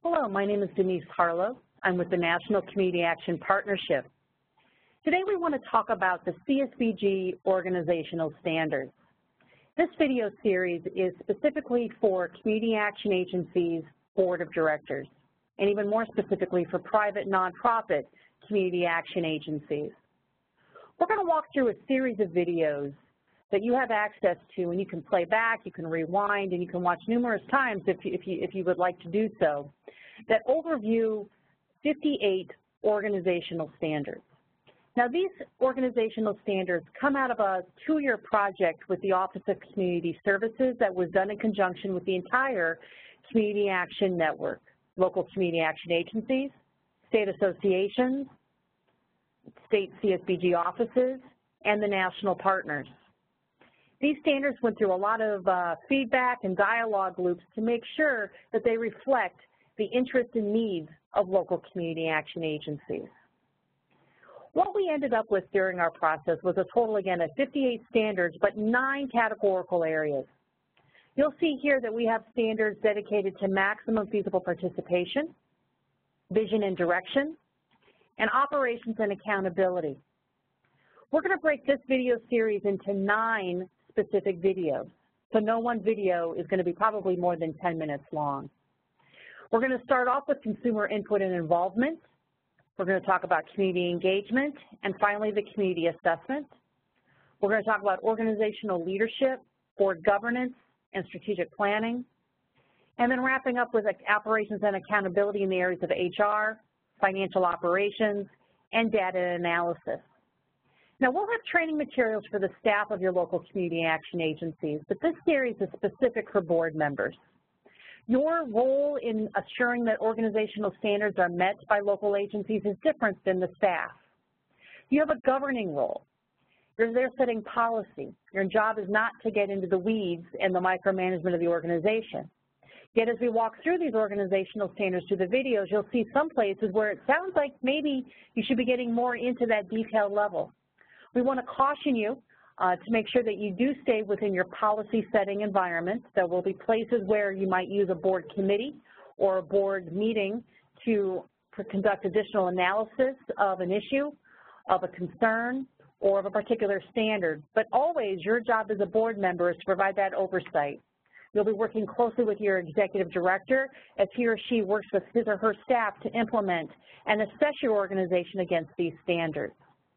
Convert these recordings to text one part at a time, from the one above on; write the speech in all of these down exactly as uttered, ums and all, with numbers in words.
Hello, my name is Denise Harlow. I'm with the National Community Action Partnership. Today we want to talk about the C S B G Organizational Standards. This video series is specifically for community action agencies' board of directors, and even more specifically for private nonprofit community action agencies. We're going to walk through a series of videos that you have access to, and you can play back, you can rewind, and you can watch numerous times if you, if you, if you would like to do so, that overview fifty-eight organizational standards. Now, these organizational standards come out of a two-year project with the Office of Community Services that was done in conjunction with the entire Community Action Network, local community action agencies, state associations, state C S B G offices, and the national partners. These standards went through a lot of uh, feedback and dialogue loops to make sure that they reflect the interests and needs of local community action agencies. What we ended up with during our process was a total, again, of fifty-eight standards, but nine categorical areas. You'll see here that we have standards dedicated to maximum feasible participation, vision and direction, and operations and accountability. We're going to break this video series into nine specific videos, so no one video is going to be probably more than ten minutes long. We're going to start off with consumer input and involvement. We're going to talk about community engagement, and finally the community assessment. We're going to talk about organizational leadership, board governance, and strategic planning, and then wrapping up with operations and accountability in the areas of H R, financial operations, and data analysis. Now, we'll have training materials for the staff of your local community action agencies, but this series is specific for board members. Your role in assuring that organizational standards are met by local agencies is different than the staff. You have a governing role. You're there setting policy. Your job is not to get into the weeds and the micromanagement of the organization. Yet as we walk through these organizational standards through the videos, you'll see some places where it sounds like maybe you should be getting more into that detailed level. We want to caution you uh, to make sure that you do stay within your policy setting environment. There will be places where you might use a board committee or a board meeting to conduct additional analysis of an issue, of a concern, or of a particular standard. But always your job as a board member is to provide that oversight. You'll be working closely with your executive director as he or she works with his or her staff to implement and assess your organization against these standards.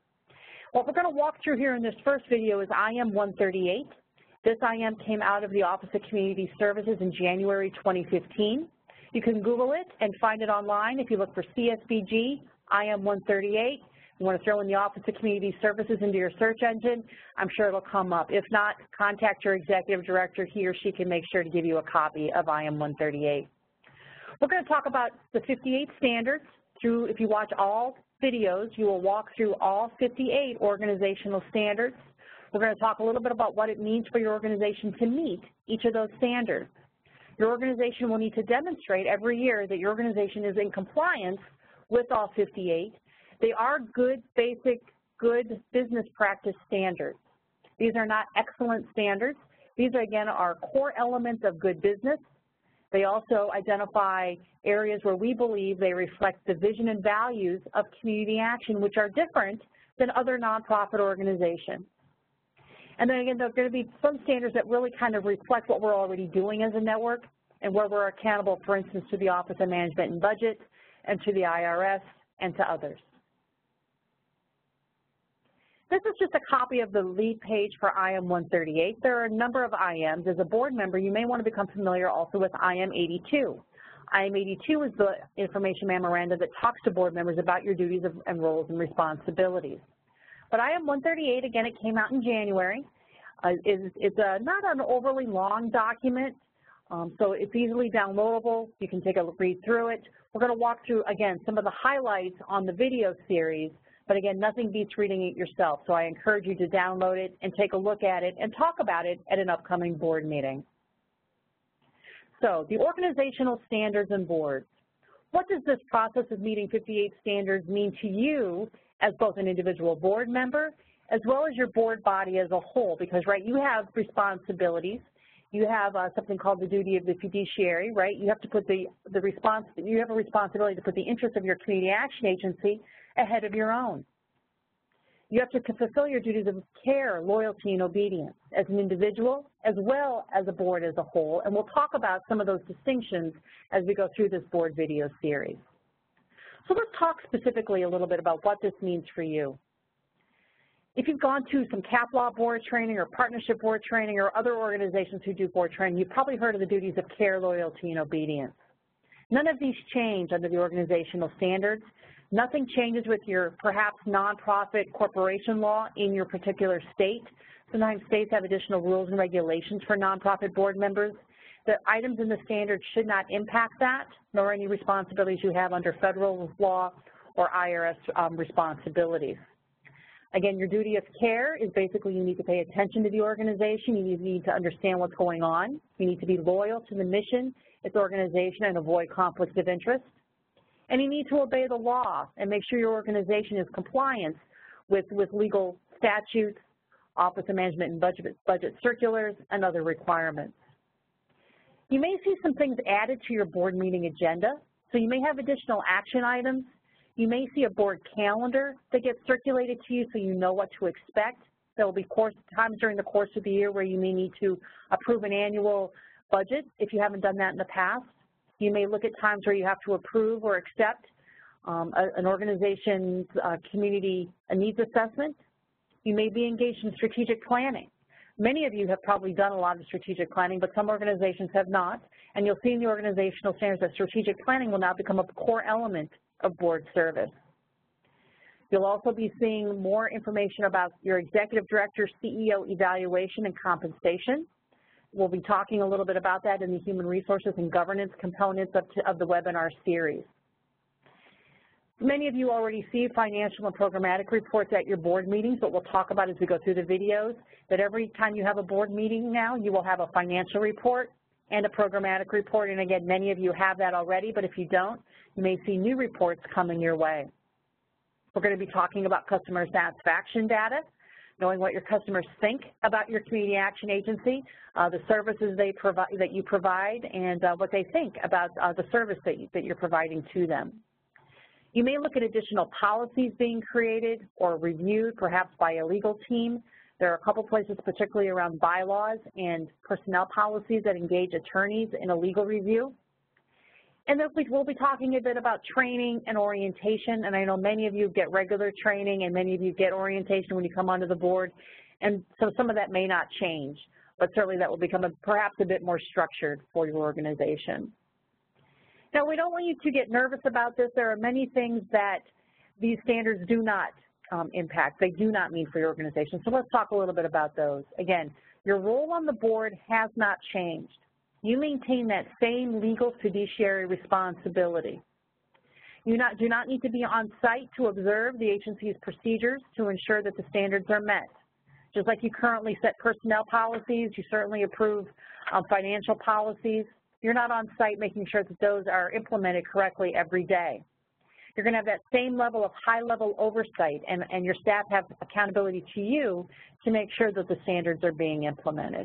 What we're going to walk through here in this first video is I M one thirty-eight. This I M came out of the Office of Community Services in January twenty fifteen. You can Google it and find it online if you look for C S B G I M one thirty-eight. You want to throw in the Office of Community Services into your search engine, I'm sure it'll come up. If not, contact your executive director. He or she can make sure to give you a copy of I M one thirty-eight. We're going to talk about the fifty-eight standards. Through, if you watch all videos, you will walk through all fifty-eight organizational standards. We're going to talk a little bit about what it means for your organization to meet each of those standards. Your organization will need to demonstrate every year that your organization is in compliance with all fifty-eight. They are good, basic, good business practice standards. These are not excellent standards. These, are, again, are core elements of good business. They also identify areas where we believe they reflect the vision and values of community action, which are different than other nonprofit organizations. And then again, there are going to be some standards that really kind of reflect what we're already doing as a network and where we're accountable, for instance, to the Office of Management and Budget and to the I R S and to others. This is just a copy of the lead page for I M one thirty-eight. There are a number of I Ms. As a board member, you may want to become familiar also with I M eighty-two. I M eighty-two is the information memorandum that talks to board members about your duties and roles and responsibilities. But I M one thirty-eight, again, it came out in January. Uh, is, it's a, not an overly long document, um, so it's easily downloadable. You can take a read through it. We're going to walk through, again, some of the highlights on the video series. But again, nothing beats reading it yourself, so I encourage you to download it and take a look at it and talk about it at an upcoming board meeting. So, the organizational standards and boards. What does this process of meeting fifty-eight standards mean to you as both an individual board member as well as your board body as a whole? Because, right, you have responsibilities You have uh, something called the duty of the fiduciary, right? You have to put the, the response, you have a responsibility to put the interests of your community action agency ahead of your own. You have to fulfill your duties of care, loyalty, and obedience as an individual as well as a board as a whole, and we'll talk about some of those distinctions as we go through this board video series. So let's talk specifically a little bit about what this means for you. If you've gone to some cap law board training or partnership board training or other organizations who do board training, you've probably heard of the duties of care, loyalty, and obedience. None of these change under the organizational standards. Nothing changes with your perhaps nonprofit corporation law in your particular state. Sometimes states have additional rules and regulations for nonprofit board members. The items in the standards should not impact that, nor any responsibilities you have under federal law or I R S um, responsibilities. Again, your duty of care is basically you need to pay attention to the organization. You need to understand what's going on. You need to be loyal to the mission, its organization, and avoid conflicts of interest. And you need to obey the law and make sure your organization is compliant with, with legal statutes, Office of Management and Budget, budget circulars, and other requirements. You may see some things added to your board meeting agenda. So you may have additional action items. You may see a board calendar that gets circulated to you so you know what to expect. There will be course, times during the course of the year where you may need to approve an annual budget if you haven't done that in the past. You may look at times where you have to approve or accept um, a, an organization's uh, community needs assessment. You may be engaged in strategic planning. Many of you have probably done a lot of strategic planning, but some organizations have not. And you'll see in the organizational standards that strategic planning will now become a core element of board service. You'll also be seeing more information about your executive director, C E O evaluation and compensation. We'll be talking a little bit about that in the human resources and governance components of, of the webinar series. Many of you already see financial and programmatic reports at your board meetings, but we'll talk about as we go through the videos that every time you have a board meeting now, you will have a financial report and a programmatic report. And again, many of you have that already, but if you don't, you may see new reports coming your way. We're going to be talking about customer satisfaction data, knowing what your customers think about your community action agency, uh, the services they provide, that you provide, and uh, what they think about uh, the service that, you, that you're providing to them. You may look at additional policies being created or reviewed, perhaps by a legal team. There are a couple places, particularly around bylaws and personnel policies, that engage attorneys in a legal review. And then we'll be talking a bit about training and orientation, and I know many of you get regular training and many of you get orientation when you come onto the board, and so some of that may not change, but certainly that will become a, perhaps a bit more structured for your organization. Now, we don't want you to get nervous about this. There are many things that these standards do not um, impact. They do not mean for your organization, so let's talk a little bit about those. Again, your role on the board has not changed. You maintain that same legal fiduciary responsibility. You not, do not need to be on site to observe the agency's procedures to ensure that the standards are met. Just like you currently set personnel policies, you certainly approve um, financial policies. You're not on site making sure that those are implemented correctly every day. You're going to have that same level of high-level oversight, and, and your staff have accountability to you to make sure that the standards are being implemented.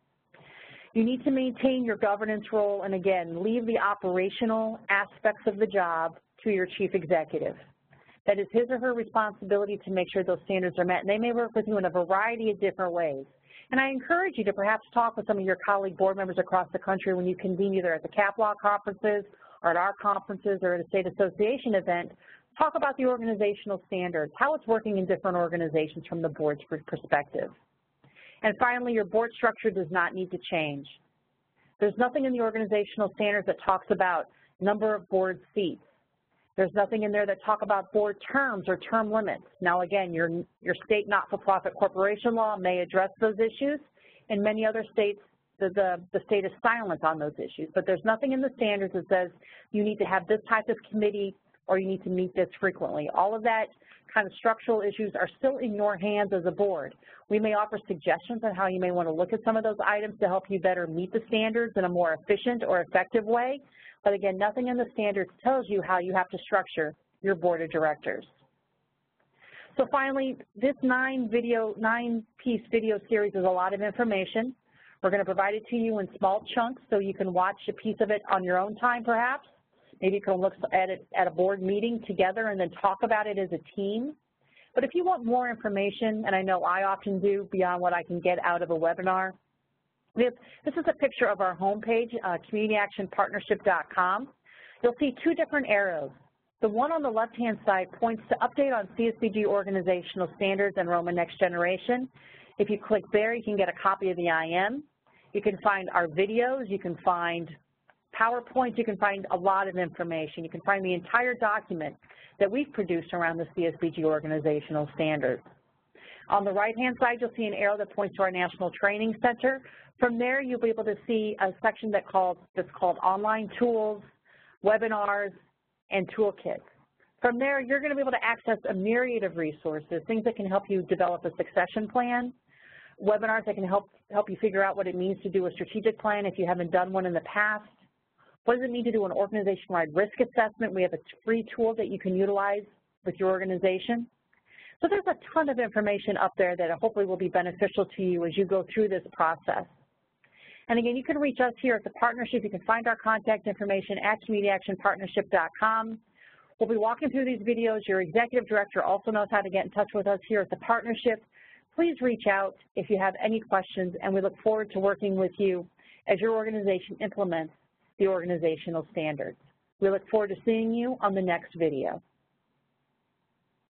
You need to maintain your governance role and, again, leave the operational aspects of the job to your chief executive. That is his or her responsibility to make sure those standards are met, and they may work with you in a variety of different ways. And I encourage you to perhaps talk with some of your colleague board members across the country when you convene either at the cap law conferences or at our conferences or at a state association event. Talk about the organizational standards, how it's working in different organizations from the board's perspective. And finally, your board structure does not need to change. There's nothing in the organizational standards that talks about number of board seats. There's nothing in there that talk about board terms or term limits. Now, again, your, your state not-for-profit corporation law may address those issues. In many other states, the, the, the state is silent on those issues. But there's nothing in the standards that says you need to have this type of committee or you need to meet this frequently. All of that kind of structural issues are still in your hands as a board. We may offer suggestions on how you may want to look at some of those items to help you better meet the standards in a more efficient or effective way. But again, nothing in the standards tells you how you have to structure your board of directors. So finally, this nine video, nine piece video series is a lot of information. We're going to provide it to you in small chunks so you can watch a piece of it on your own time perhaps. Maybe you can look at it at a board meeting together and then talk about it as a team. But if you want more information, and I know I often do beyond what I can get out of a webinar, we have, this is a picture of our homepage, uh, community action partnership dot com. You'll see two different arrows. The one on the left-hand side points to update on C S B G Organizational Standards and Roma Next Generation. If you click there, you can get a copy of the I M. You can find our videos. You can find PowerPoint. You can find a lot of information. You can find the entire document that we've produced around the C S B G Organizational Standards. On the right-hand side, you'll see an arrow that points to our National Training Center. From there, you'll be able to see a section that called, that's called Online Tools, Webinars, and Toolkits. From there, you're going to be able to access a myriad of resources, things that can help you develop a succession plan, webinars that can help, help you figure out what it means to do a strategic plan if you haven't done one in the past. What does it mean to do an organization-wide risk assessment? We have a free tool that you can utilize with your organization. So there's a ton of information up there that hopefully will be beneficial to you as you go through this process. And again, you can reach us here at the partnership. You can find our contact information at community action partnership dot com. We'll be walking through these videos. Your executive director also knows how to get in touch with us here at the partnership. Please reach out if you have any questions, and we look forward to working with you as your organization implements the organizational standards. We look forward to seeing you on the next video.